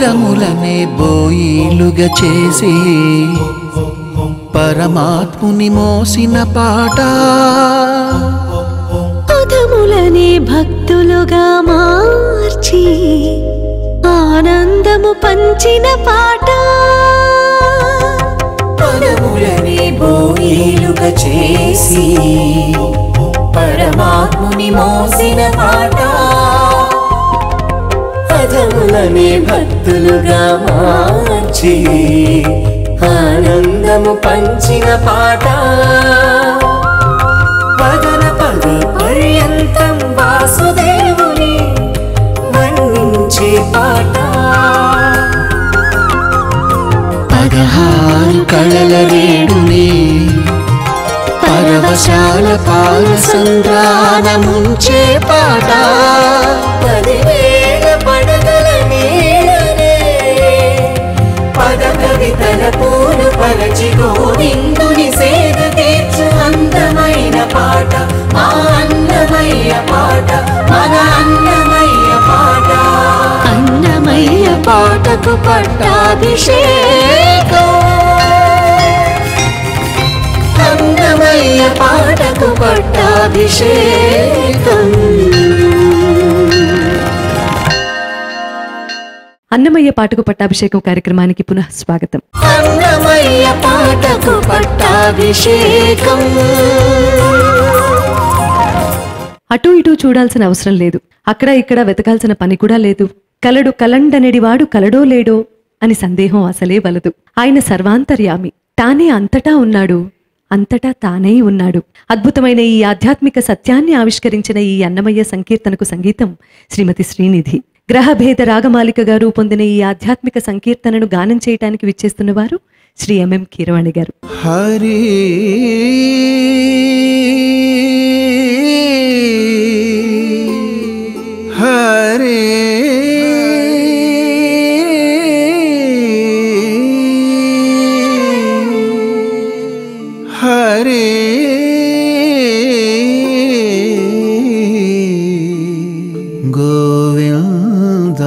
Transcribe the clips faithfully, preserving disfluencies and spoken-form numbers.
పదములనే బోయిలుగా చేసి పరమాత్ముని మోసిన పాట, పదములనే భక్తులుగా మార్చి ఆనందము పంచిన పాట, పదములనే బోయిలుగా చేసి పరమాత్ముని మోసిన పాట, పదములనే భక్తులుగా మార్చి ఆనందము పంచిన పాట, పదన పద పర్యంతం వాసుదేవుని వర్ణించే పాట, పదహారు కళల రేడుని పరవశాల పారసంద్రాన ముంచే పాట, పదివేల పడగల నీడనే పద కవితల పూలు పరచి గోవిందుని సేద తీర్చు అందమైన పాట, మా అన్నమయ్య పాట, మన అన్నమయ్య పాట. అన్నమయ్య పాటకు పట్టాభిషేకం, అన్నమయ్య పాటకు పట్టాభిషేకం. అన్నమయ్య పాటకు పట్టాభిషేకం కార్యక్రమానికి పునః స్వాగతం. అన్నమయ్య పాటకు పట్టాభిషేకం. అటూ ఇటూ చూడాల్సిన అవసరం లేదు, అక్కడ ఇక్కడ వెతకాల్సిన పని కూడా లేదు. కలడు కలండనెడివాడు కలడో లేడో అని సందేహం అసలే వలదు. ఆయన సర్వాంతర్యామి, తానే అంతటా ఉన్నాడు, అంతటా తానే ఉన్నాడు. అద్భుతమైన ఈ ఆధ్యాత్మిక సత్యాన్ని ఆవిష్కరించిన ఈ అన్నమయ్య సంకీర్తనకు సంగీతం శ్రీమతి శ్రీనిధి. గ్రహభేద రాగమాలికగా రూపొందిన ఈ ఆధ్యాత్మిక సంకీర్తనను గానం చేయటానికి విచ్చేస్తున్న వారు శ్రీ ఎంఎం కీరవాణి గారు. హరి హరే హరే గోవింద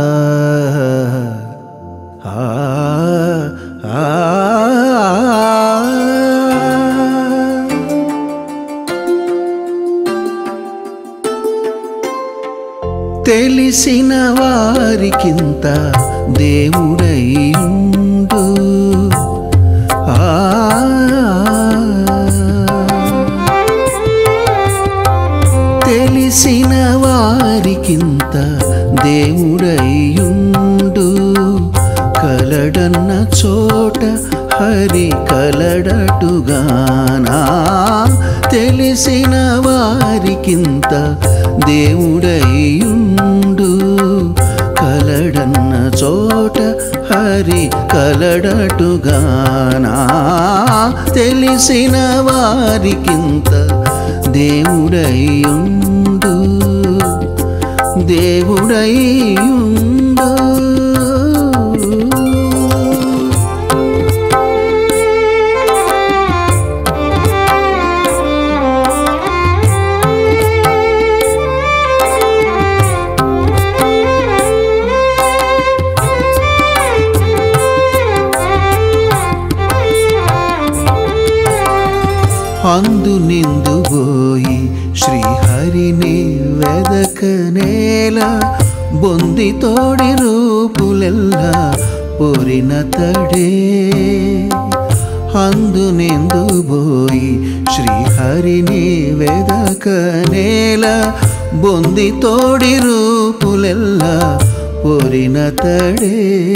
ఆ ఆ తెలిసిన వారికింత దేవుడైయుండు, ఆ తెలిసిన వారికింత దేవుడైయుండు, కలడన్న చోట హరి కలడటుగానా. తెలిసిన వారికింత దేవుడైయుండు, కలడన్న చోట హరి కలడటుగానా. తెలిసిన వారికింత దేవుడైయుండు, దేవుడైయుండు. అందు నిందు పోయి శ్రీహరిని వెదకనేల, బొంది తోడి రూపులెల్లా పొరిన తడే. అందు నిందు పోయి శ్రీహరిని వెదకనేల, బొంది తోడి రూపులెల్లా పొరిన తడే.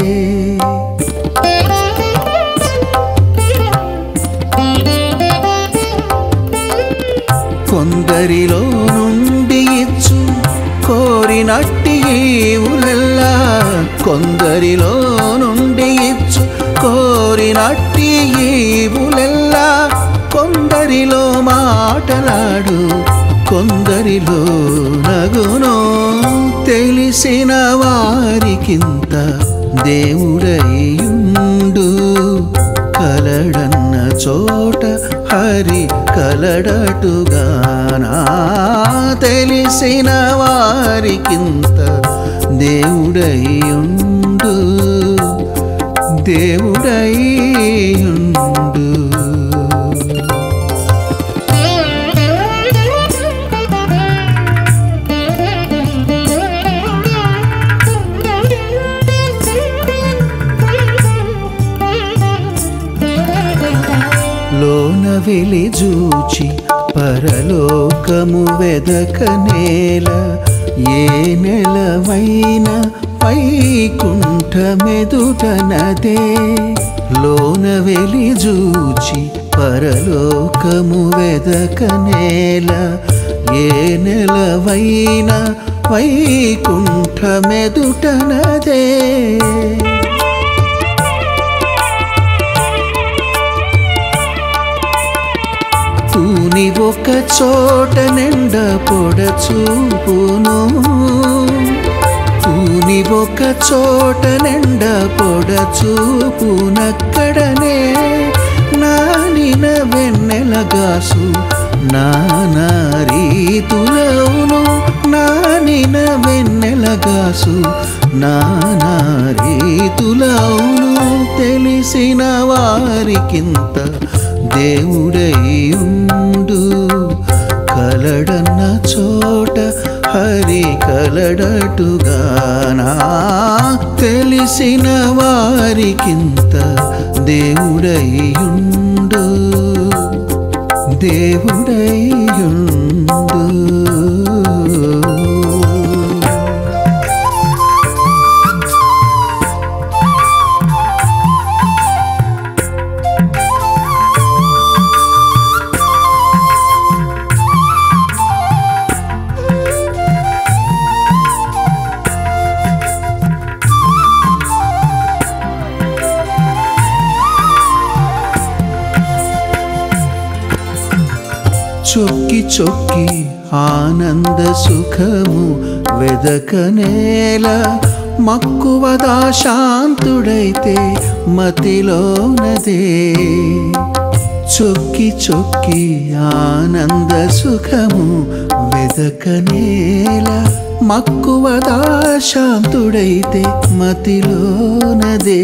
కొందరిలో నుండి ఇచ్చు కోరినట్టి ఈవులెల్లా, కొందరిలో నుండి ఇచ్చు కోరినట్టి ఈవులెల్లా. కొందరిలో మాటలాడు, కొందరిలో నగునో. తెలిసిన వారికింత దేవుడైయుండు, కలడన్న చోట హరి కలడటుగానా. తెలిసిన వారికింత దేవుడైయుండు, దేవుడైయుండు. లోన వెలిజూచి పరలోకము వెదక నేల, ఏ నెలవైన వైకుంఠమెదుటనదే. లోన వెలిజూచి పరలోకము వెదక నేల, ఏ నెలవైన వైకుంఠమెదుటనదే. తూని ఒక చోట నిండ పొడచూపును, తూని ఒక చోట నిండ పొడచూపునక్కడనే నానిన వెన్నెలగాసు నానా రీతులవును. నానిన వెన్నెలగాసు నానా రీతులవును. తెలిసిన వారికింత దేవుడైయుండు. కలడన్న చోట హరి కలడటుగానా, తెలిసిన వారికింత దేవుడైయుండు. దేవుడైయుండు. చొక్కి చొక్కి ఆనంద సుఖము వెదకనేల, మక్కువదా శాంతుడైతే మతిలోనదే. చొక్కి చొక్కి ఆనంద సుఖము వెదకనేల, మక్కువదా శాంతుడైతే మతిలోనదే.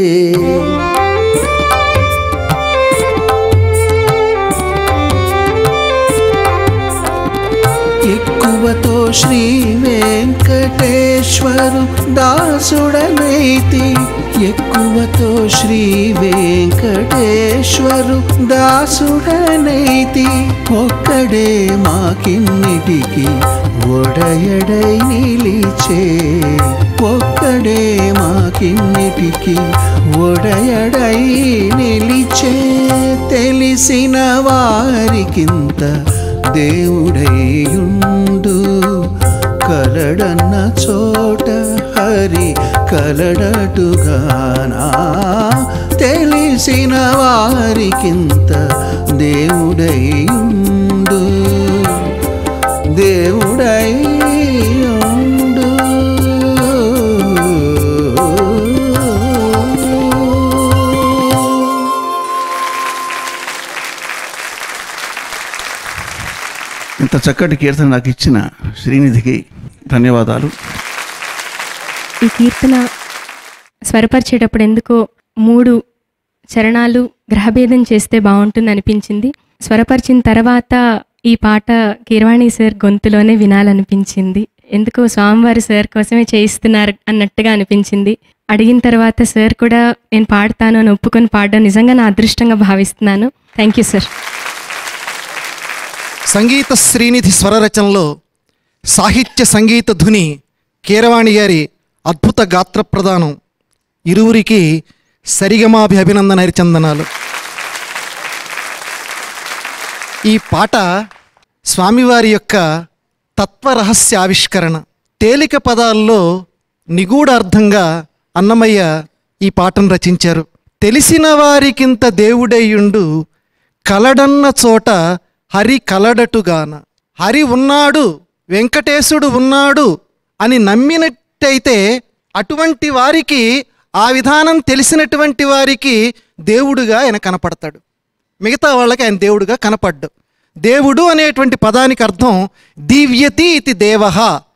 ఎక్కువతో శ్రీ వెంకటేశ్వరు దాసుడనైతి, ఎక్కువతో శ్రీ వెంకటేశ్వరు దాసుడనైతి. ఒక్కడే మాకిన్నిటికి ఒడయడై నిలిచే, ఒక్కడే మాకిన్నిటికి ఒడయడై నిలిచే. తెలిసిన వారికింత దేవుడైయుండు. కలడన్న చోట హరి కలడటుగానా, తెలిసిన వారికింత దేవుడైయుండు. దేవుడైయుండు. ఇంత చక్కటి కీర్తన నాకు ఇచ్చిన శ్రీనిధికి ధన్యవాదాలు. ఈ కీర్తన స్వరపరిచేటప్పుడు ఎందుకో మూడు చరణాలు గ్రహభేదం చేస్తే బాగుంటుంది అనిపించింది. స్వరపరిచిన తర్వాత ఈ పాట కీరవాణి సార్ గొంతులోనే వినాలనిపించింది. ఎందుకో స్వామివారి సార్ కోసమే చేయిస్తున్నారు అన్నట్టుగా అనిపించింది. అడిగిన తర్వాత సార్ కూడా నేను పాడతాను అని ఒప్పుకొని పాడడం నిజంగా నా అదృష్టంగా భావిస్తున్నాను. Thank you sir. సంగీత శ్రీనిధి స్వరరచనలో సాహిత్య సంగీత ధుని కీరవాణి గారి అద్భుత గాత్ర ప్రదానం. ఇరువురికి సరిగమాభి అభినందన హరిచందనాలు. ఈ పాట స్వామివారి యొక్క తత్వరహస్య ఆవిష్కరణ. తేలిక పదాల్లో నిగూఢ అర్థంగా అన్నమయ్య ఈ పాటను రచించారు. తెలిసిన వారికింత దేవుడయ్యుండు, కలడన్న చోట హరి కలడటుగాన. హరి ఉన్నాడు, వెంకటేశుడు ఉన్నాడు అని నమ్మినట్టయితే అటువంటి వారికి, ఆ విధానం తెలిసినటువంటి వారికి దేవుడుగా ఆయన కనపడతాడు. మిగతా వాళ్ళకి ఆయన దేవుడుగా కనపడ్డు. దేవుడు అనేటువంటి పదానికి అర్థం దివ్యతి ఇది దేవః,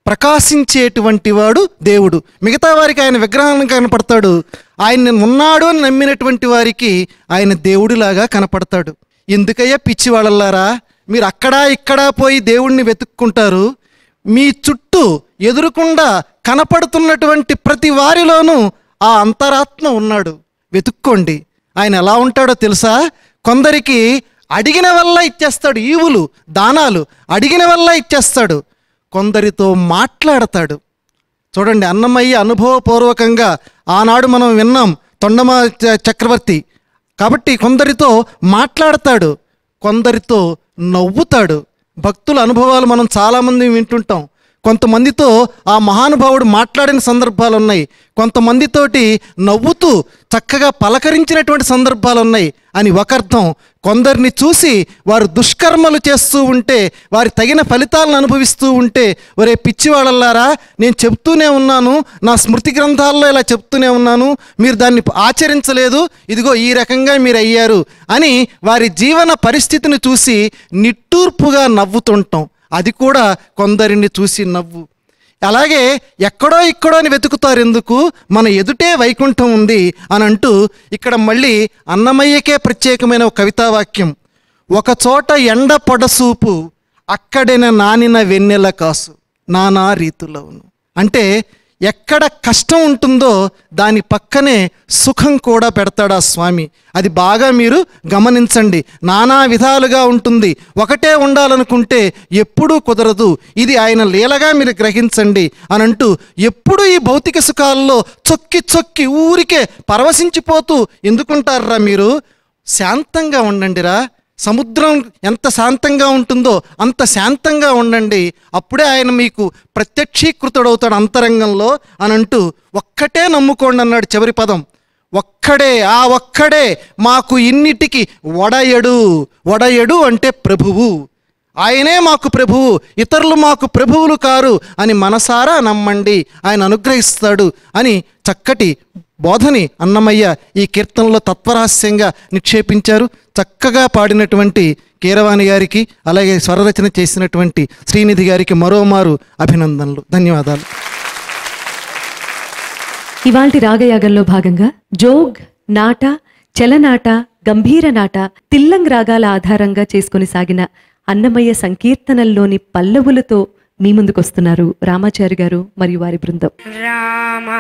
ప్రకాశించేటువంటి వాడు దేవుడు. మిగతా వారికి ఆయన విగ్రహాలను కనపడతాడు, ఆయన ఉన్నాడు అని నమ్మినటువంటి వారికి ఆయన దేవుడిలాగా కనపడతాడు. ఎందుకయ్యా పిచ్చి వాళ్ళలారా మీరు అక్కడా ఇక్కడా పోయి దేవుణ్ణి వెతుక్కుంటారు? మీ చుట్టూ ఎదురుకుండా కనపడుతున్నటువంటి ప్రతి వారిలోనూ ఆ అంతరాత్మ ఉన్నాడు, వెతుక్కోండి. ఆయన ఎలా ఉంటాడో తెలుసా? కొందరికి అడిగిన వల్ల ఇచ్చేస్తాడు, ఈవులు దానాలు అడిగిన వల్ల ఇచ్చేస్తాడు. కొందరితో మాట్లాడతాడు. చూడండి, అన్నమయ్య అనుభవపూర్వకంగా ఆనాడు మనం విన్నాం, తొండమ చక్రవర్తి కాబట్టి కొందరితో మాట్లాడతాడు, కొందరితో నవ్వుతాడు. భక్తుల అనుభవాలు మనం చాలామంది వింటుంటాం. కొంతమందితో ఆ మహానుభావుడు మాట్లాడిన సందర్భాలు ఉన్నాయి, కొంతమందితోటి నవ్వుతూ చక్కగా పలకరించినటువంటి సందర్భాలు ఉన్నాయి అని ఒక అర్థం. కొందరిని చూసి వారు దుష్కర్మలు చేస్తూ ఉంటే, వారి తగిన ఫలితాలను అనుభవిస్తూ ఉంటే, ఒరే పిచ్చివాళ్ళలారా నేను చెప్తూనే ఉన్నాను, నా స్మృతి గ్రంథాల్లో ఇలా చెప్తూనే ఉన్నాను, మీరు దాన్ని ఆచరించలేదు, ఇదిగో ఈ రకంగా మీరు అయ్యారు అని వారి జీవన పరిస్థితిని చూసి నిట్టూర్పుగా నవ్వుతుంటాం. అది కూడా కొందరిని చూసి నవ్వు. అలాగే ఎక్కడో ఇక్కడో అని వెతుకుతారు ఎందుకు, మన ఎదుటే వైకుంఠం ఉంది అని అంటూ ఇక్కడ మళ్ళీ అన్నమయ్యకే ప్రత్యేకమైన ఒక కవితావాక్యం. ఒక చోట ఎండ పొడసూపు అక్కడిన నానిన వెన్నెల కాసు నానా రీతులవును. అంటే ఎక్కడ కష్టం ఉంటుందో దాని పక్కనే సుఖం కూడా పెడతాడు ఆ స్వామి. అది బాగా మీరు గమనించండి. నానా విధాలుగా ఉంటుంది, ఒకటే ఉండాలనుకుంటే ఎప్పుడూ కుదరదు, ఇది ఆయన లీలగా మీరు గ్రహించండి అని అంటూ ఎప్పుడు ఈ భౌతిక సుఖాల్లో చొక్కి చొక్కి ఊరికే పరవశించిపోతూ ఎందుకుంటారా మీరు? శాంతంగా ఉండండిరా. సముద్రం ఎంత శాంతంగా ఉంటుందో అంత శాంతంగా ఉండండి, అప్పుడే ఆయన మీకు ప్రత్యక్షీకృతుడవుతాడు అంతరంగంలో అని అంటూ ఒక్కటే నమ్ముకోండి అన్నాడు చివరి పదం. ఒక్కడే, ఆ ఒక్కడే మాకు ఇన్నిటికి వడయడు. వడయడు అంటే ప్రభువు, ఆయనే మాకు ప్రభువు, ఇతరులు మాకు ప్రభువులు కారు అని మనసారా నమ్మండి, ఆయన అనుగ్రహిస్తాడు అని చక్కటి బోధని అన్నమయ్య ఈ కీర్తనలో తత్వరహస్యంగా నిక్షేపించారు. చక్కగా పాడినటువంటి కీరవాణి గారికి, అలాగే స్వరరచన చేసినటువంటి శ్రీనిధి గారికి మరోమారు అభినందనలు, ధన్యవాదాలు. ఇవాల్టి రాగయాగంలో భాగంగా జోగ్, నాట, చలనాట, గంభీర నాట, తిల్లంగ్ రాగాల ఆధారంగా చేసుకుని సాగిన అన్నమయ్య సంకీర్తనల్లోని పల్లవులతో మీ ముందుకొస్తున్నారు రామాచారి గారు మరియు వారి బృందం. రామా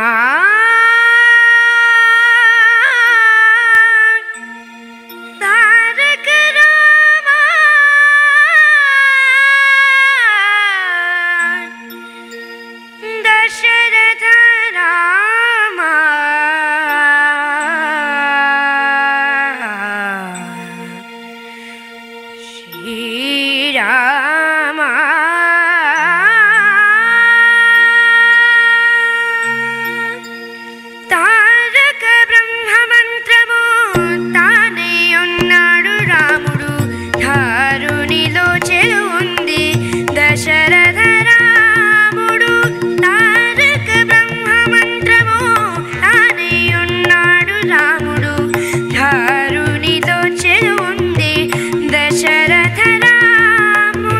రాముడు ధారునిలో చెరువుంది దశరథ రాముడు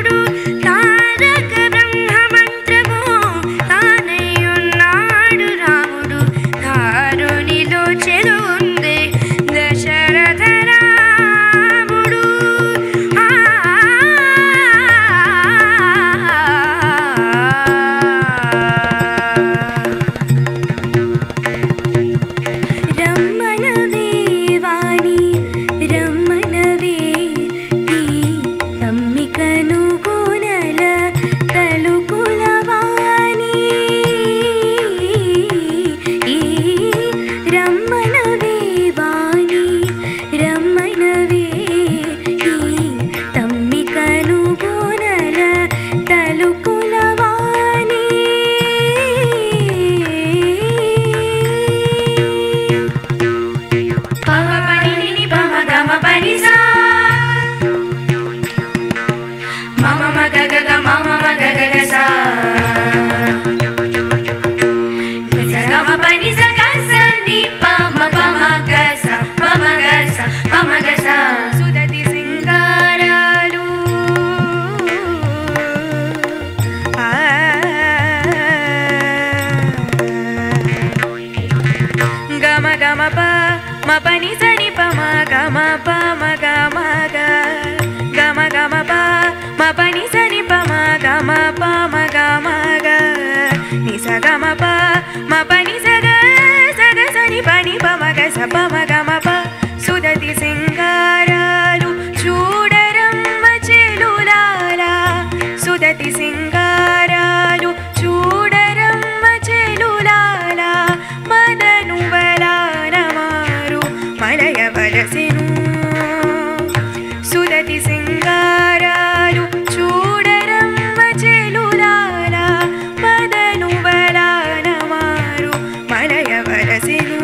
సింగారాలు చూడరమ్మ చెలులారా మదను బలాన మారు మలయ వరసిను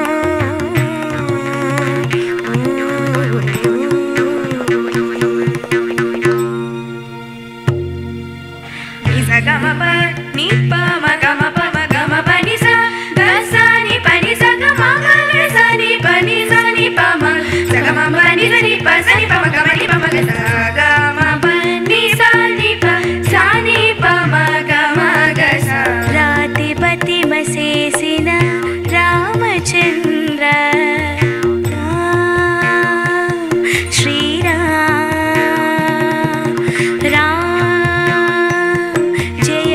నిసగమప నిప్ప మగమప మగమప నిస దసని పని సగమప సని పని సని పమ సగమప నిసని ప సని పమ గమని పమ సగమప నిసని ప సని పమ గమ గస రాతిపతి మసేసిన రామచంద్ర శ్రీరామ్ రామ్ జయ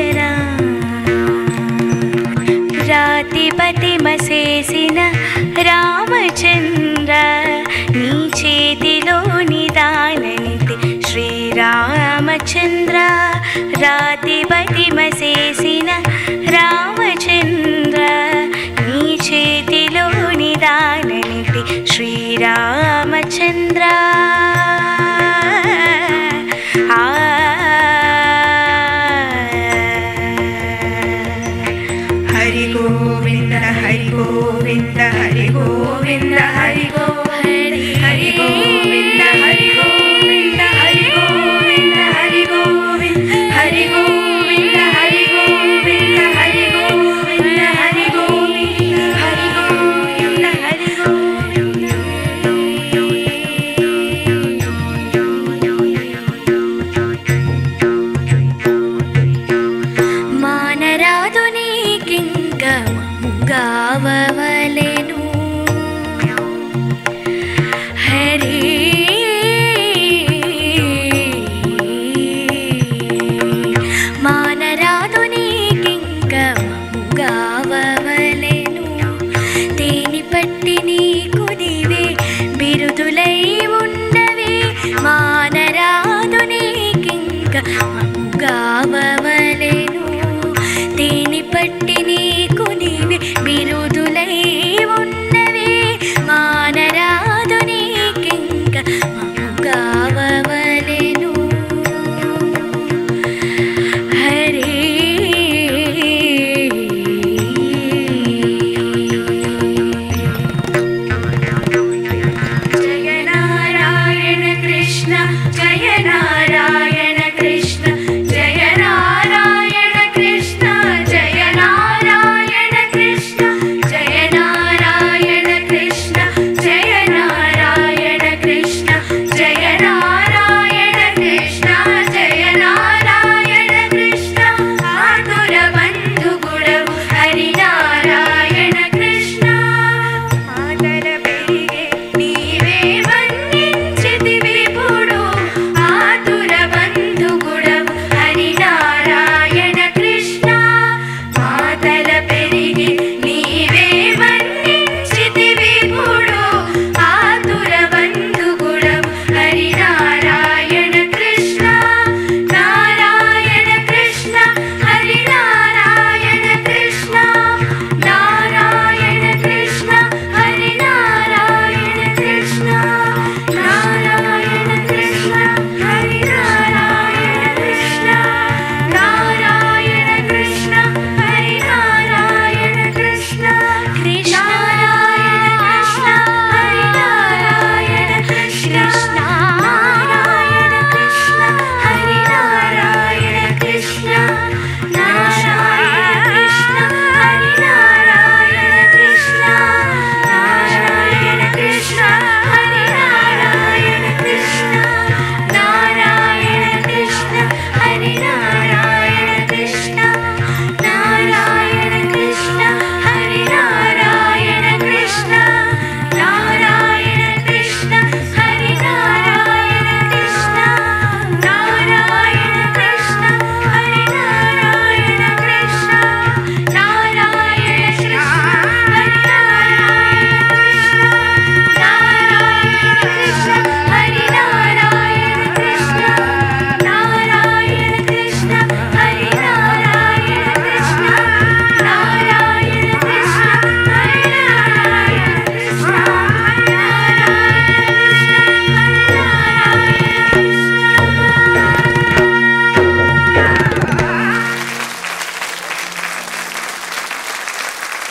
రాతిపతి మసేసిన రామచంద్ర నీ చేతిలో నిదాననితి శ్రీరామచంద్ర రాతిపతి మసేసిన రామచంద్ర నీ చేతిలో నిదాననితి శ్రీరామచంద్ర ఆ హరి గోవింద హరి గోవింద హరి గోవింద హరి గో హరి హరి గోవింద హరి గోవింద హరి గోవింద హరి గోవింద హరి గోవింద హరి గోవింద హరి గోవింద హరి గోవింద హరి గోవింద హరి గోవింద మానరాదు నీకింక గావవలెను హరి మానరాదు నీకింక గావవలెను తేని పట్టి నీకు నీవే బిరుదులై ఉన్నవి మానరాదు నీకింక గావవలెను తేని పట్టి నీకు నీవే బిరుదులై ఉన్నవి మానరాదు నీకింక గావవలెను హరి జయ నారాయణ కృష్ణ జయ నారాయణ కృష్ణ జయ నారాయణ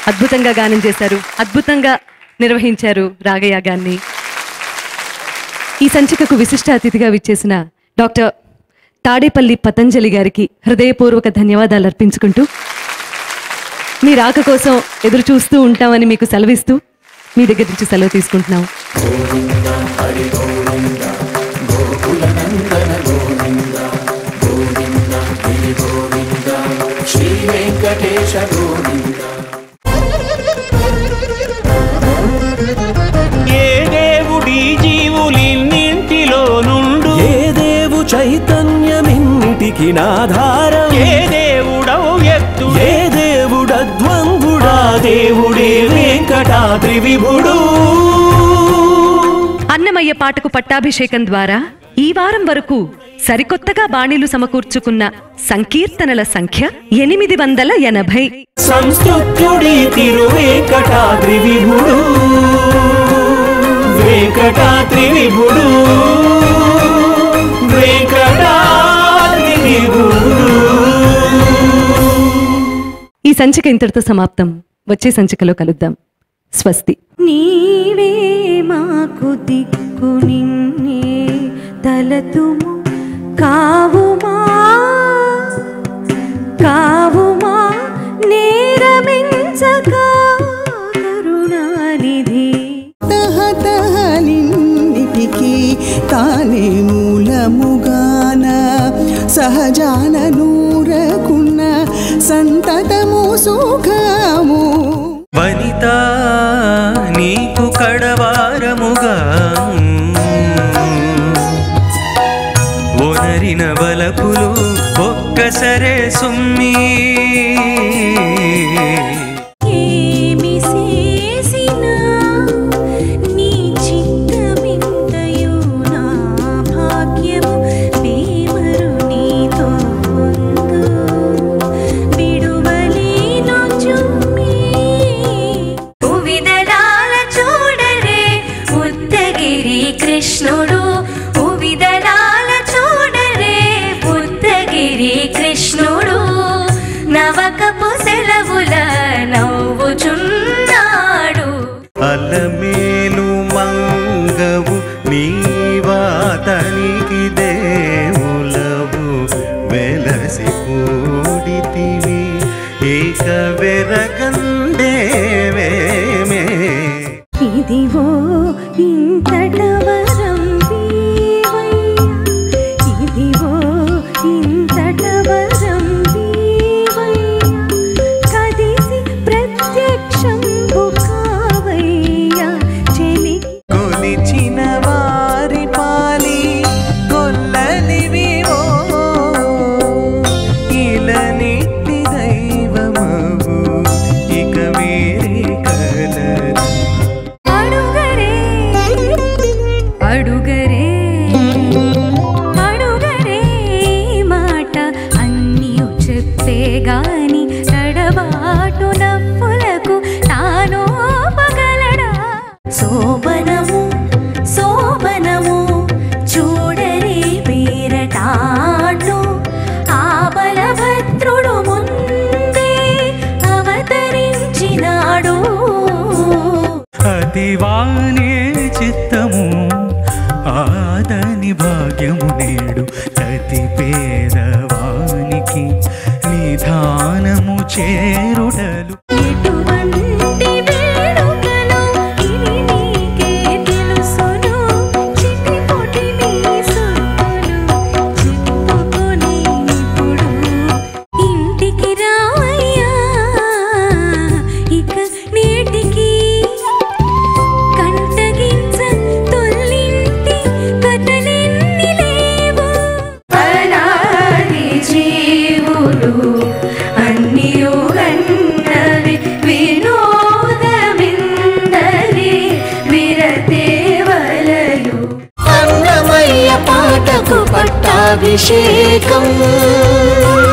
అద్భుతంగా గానం చేశారు, అద్భుతంగా నిర్వహించారు రాగయాగాన్ని. ఈ సంచికకు విశిష్ట అతిథిగా విచ్చేసిన డాక్టర్ తాడేపల్లి పతంజలి గారికి హృదయపూర్వక ధన్యవాదాలు అర్పించుకుంటూ మీ రాక కోసం ఎదురు చూస్తూ ఉంటామని మీకు సెలవిస్తూ మీ దగ్గర నుంచి సెలవు తీసుకుంటున్నాం. శ్రీ వెంకటేశ గోవింద. ఏ దేవుడి జీవులిన్నింటిలో నుండు, ఏ దేవు చైతన్యమిన్నిటికి నాధారం, ఏ దేవుడవు ఎత్తు, ఏ దేవుడద్వంగుడా, దేవుడే వెంకటాద్రి విభుడు. అన్నమయ్య పాటకు పట్టాభిషేకం ద్వారా ఈ వారం వరకు సరికొత్తగా బాణీలు సమకూర్చుకున్న సంకీర్తనల సంఖ్య ఎనిమిది వందల ఎనభై. సంస్తుత్యుడి తిరువేంకటాద్రి విభుడు, వెంకటాద్రి విభుడు, వెంకటాద్రి విభుడు. ఈ సంచిక ఇంతటితో సమాప్తం. వచ్చే సంచికలో కలుద్దాం. స్వస్తి. నీవే మాకు దిక్కు నిన్నే తలతుము కావుమా కావుమా నేరమించక కరుణానిధి. తహతహలిన్నిటికి తానే మూలముగాన సహజాన నూరకున్న సంతతము సుఖము. వనిత నీకు కడవారముగా ఒనరిన బలపులు ఒక్కసరే సుమ్మి. ఏమి చేసినా నీ చిత్తమింతయు నా భాగ్యము భీమరు నీతో పొందు విడువలేను చుమ్మి. ఉవిదలాల చూడరే ఉద్దగిరి కృష్ణుడు, ఉవిదలాల చూడరే ఉద్దగిరి కృష్ణుడు, నవకపు సెలవుల నవ్వుచున్నాడు. అలమేలు మంగవు నీవాతనికి దేవులవు వెలసి కూడితివి ఏక వెరగందేవేమే. ఇదివో ఇంతట వరం వీవయ్యా, ఇదివో ఇంతట వరం వీవయ్యా, కదిసి ప్రత్యక్షంబు కావయ్యా చెలి. కొలిచిన వారి పాలి కొల్లలివివో ఇలనిట్టి దైవమవు ఇక వేరే కలదు. అడుగరే అడుగరే అడుగరే మాట అన్నియు చెప్పే గాని తడబాటు నవ్వులకు తానోపగలడా. శోభనము శోభనము చూడరే పేరటాడు, ఆ బలభద్రుడు ముందే అవతరించినాడు. అతివానే చిత్తము ఆదని భాగ్యము నేడు అతి పేదవానికి నిధానము చేరుటలు. ఎటువంటి వేడుకలు ఇవి నీకే తెలుసును, చిటిపొటి నీ సొత్తులు చెప్పుకొని ఇప్పుడు ఇంటికి రావయ్యా. ఇక నేటికి కంటగించ తొల్లింటి కథలెన్ని లేవు. అనాది జీవులు అన్నియు గన్నవి వినోదమిందలి విరతేవలయు. అన్నమయ్య పాటకు పట్టాభిషేకం.